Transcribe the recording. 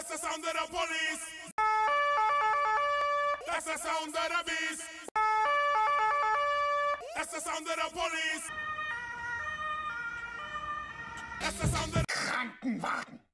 That's the sound of the police. That's the sound of the beast. That's the sound of the police. That's the sound of the Krankenwagen.